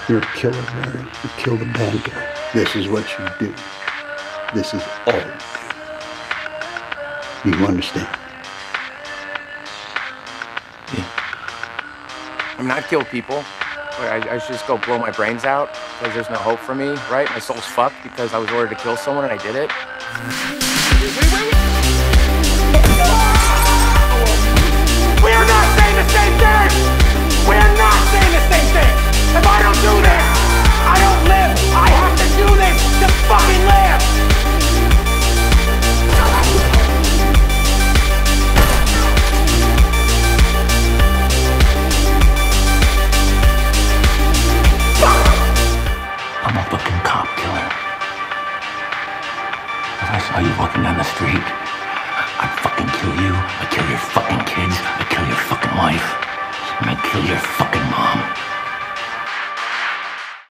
You're a killer, Larry. You killed a bad guy. This is what you do. This is all you do. You understand? Yeah. I mean, I've killed people. I should just go blow my brains out because there's no hope for me, right? My soul's fucked because I was ordered to kill someone and I did it. We are not saying the same thing! We are not saying the same thing! If I don't do this, I don't live! I have to do this to fucking live! I'm a fucking cop killer. If I saw you walking down the street, I'd fucking kill you, I'd kill your fucking kids, I'd kill your fucking wife, and I'd kill your fucking mom.